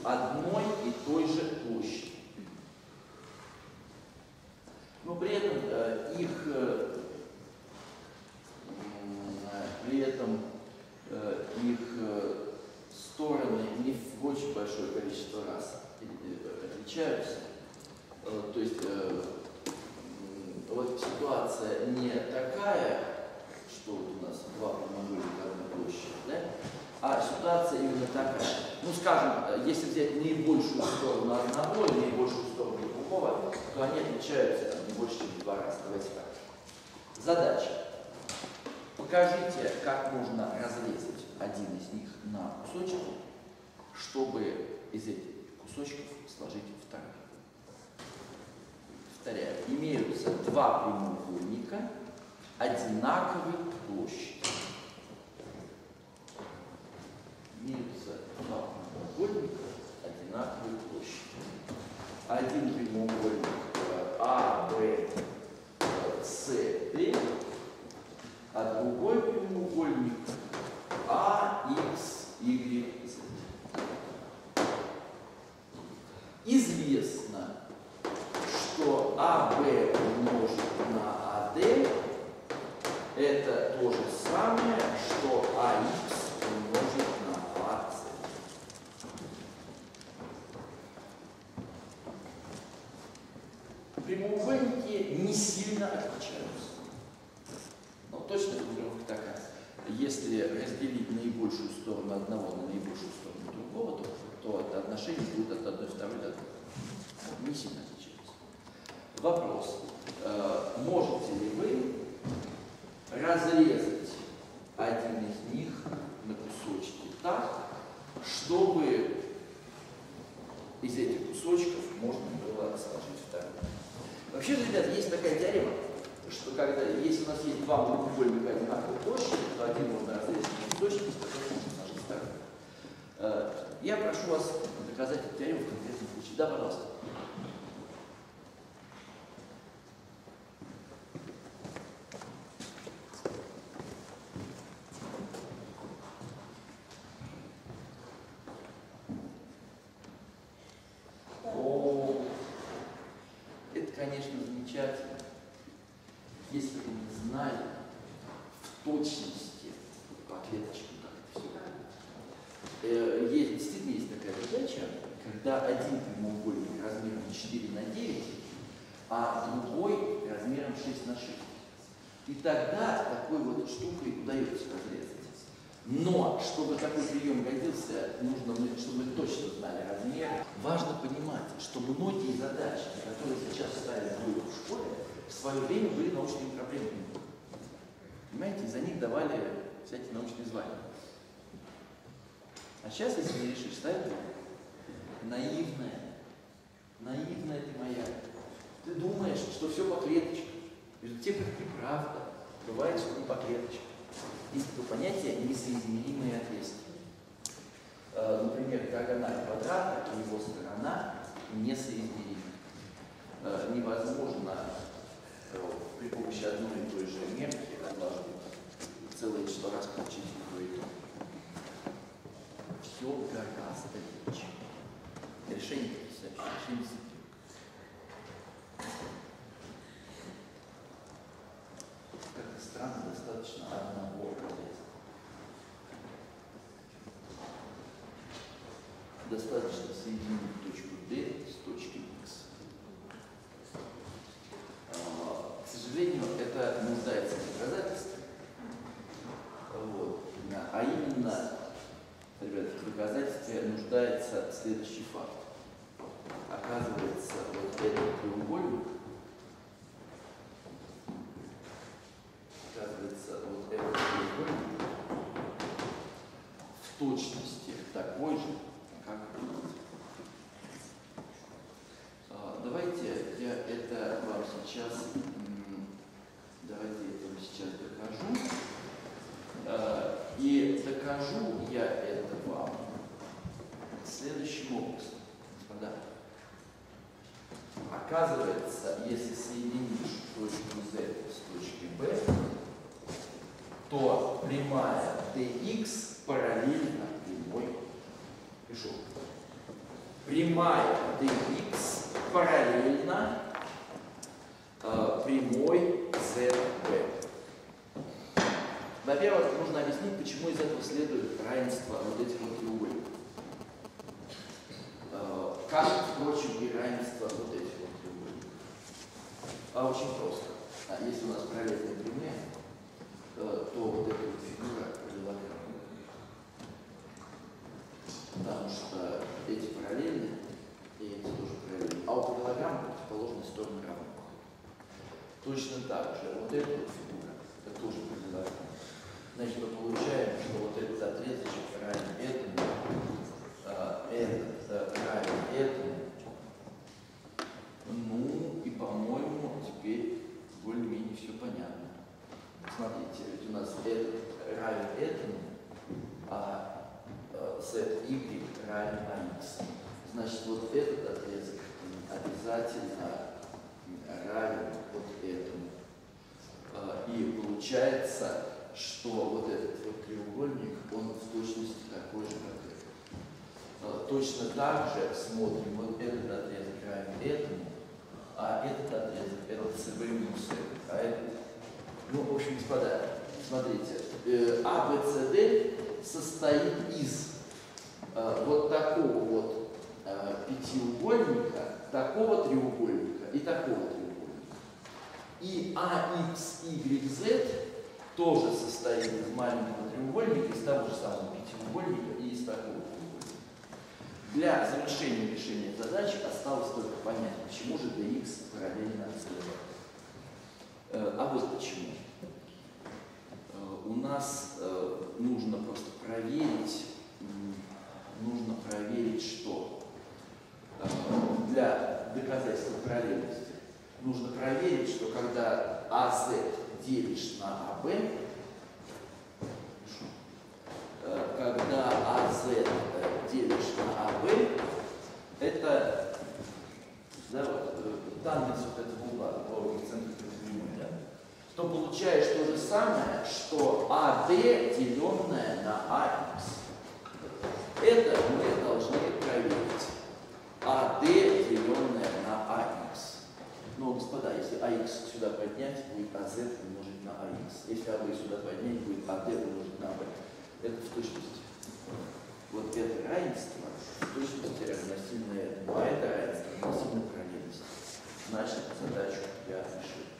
одной и той же площади. Но при этом их стороны не в очень большое количество раз отличаются. То есть вот ситуация не такая, что вот у нас два прямоугольника одной площади, да? А ситуация именно такая. Ну, скажем, если взять наибольшую сторону одного и наибольшую сторону другого, то они отличаются там, не больше, чем в 2 раза. Давайте так. Задача. Покажите, как можно разрезать один из них на кусочки, чтобы из этих кусочков сложить второй. Повторяю, имеются два прямоугольника одинаковой площади. Имеются два прямоугольника одинаковой площади. Один прямоугольник А, Б, С, Д, а другой прямоугольник А, Х, Y, Z. Известно, что АБ умножить на АД это то же самое, что АХ умножить на АС. Прямоугольники не сильно отличаются. Но точно формулировка такая. Если разделить наибольшую сторону одного на наибольшую сторону другого, то это отношение будет от одной второй до другой. Не сильно отличается. Вопрос. Можете ли вы разрезать один из них на кусочки так, чтобы из этих кусочков можно было сложить второй? Вообще, ребята, есть такая теорема, что если у нас есть два прямоугольника одинаковой площади, то один можно разрезать на кусочки, из которых можно сложить второй. Я прошу вас доказать эту теорему в конкретном случае. Да, пожалуйста. Конечно, замечательно, если вы не знали в точности по клеточкам, как это все. Действительно есть такая задача, когда один прямоугольник размером 4 на 9, а другой размером 6 на 6. И тогда такой вот штукой удается разрезать. Но, чтобы такой прием годился, нужно, чтобы мы точно знали размер. Важно понимать, что многие задачи, которые сейчас ставят в школе, в свое время были научными проблемами. Понимаете, за них давали всякие научные звания. А сейчас, если не решишь, ставят наивная. Наивная ты моя. Ты думаешь, что все по клеточкам. Между тем, как неправда. Бывает, что не по клеточкам. Есть такое понятие несоизмеримые отверстия. Например, диагональ квадрата и его сторона несоизмеримы. Невозможно при помощи одной и той же мерки разложить целое число раз получить и то, и то. Все гораздо легче. Решение потрясающее, решение супер. Как-то странно, достаточно одного разреза. Достаточно соединить точку D с точкой X. К сожалению, это нуждается в доказательстве. Вот. А именно, ребята, в доказательстве нуждается следующий факт. Оказывается, вот этот треугольник, в точности такой же, как этот. Давайте я это вам сейчас, докажу. И докажу я это вам следующим образом, господа. Оказывается, если соединишь точку Z с точкой B, то прямая DX параллельна прямой. Пишу. прямая dx параллельна прямой zb. Во-первых, нужно объяснить, почему из этого следует равенство вот этих вот треугольников. Как, впрочем, и равенство вот этих вот треугольников. Очень просто. Если у нас параллельные прямые, то вот эта вот фигура параллелограмма. Потому что эти параллельны, и эти тоже параллельны. А у параллелограмм противоположные стороны равны. Точно так же вот эта вот фигура, это тоже параллелограмма. Значит, мы получаем, что вот этот отрезочек равен этому, этот равен этому. Ну, и, по-моему, теперь более-менее все понятно. Смотрите, ведь у нас этот равен этому, а ZY равен AX. Значит, вот этот отрезок обязательно равен вот этому. И получается, что вот этот вот треугольник, он в точности такой же, как этот. Точно так же смотрим, вот этот отрезок равен этому, а этот отрезок это CB минус этот, а этот. Ну, в общем, господа, смотрите, ABCD состоит из вот такого вот пятиугольника, такого треугольника и такого треугольника. И AX, Y, Z тоже состоит из маленького треугольника, из того же самого пятиугольника и из такого треугольника. Для завершения решения задачи осталось только понять, почему же dx параллельно z. А вот почему. У нас нужно просто проверить, что для доказательства параллельности нужно проверить, что когда AZ делишь на AB, когда AZ делишь на AB, это да, вот, тангенс вот этого угла, по центру прямой, да, то получаешь то же самое, что AD деленное на AX. Это мы должны проверить. AD деленное на AX. Но, господа, если AX сюда поднять, будет AZ умножить на AX. Если AB сюда поднять, будет AD умножить на AB. Это в точности. Вот это равенство в точности равносильно этому, а это равенство равносильно параллельности. Значит, задачу я решил.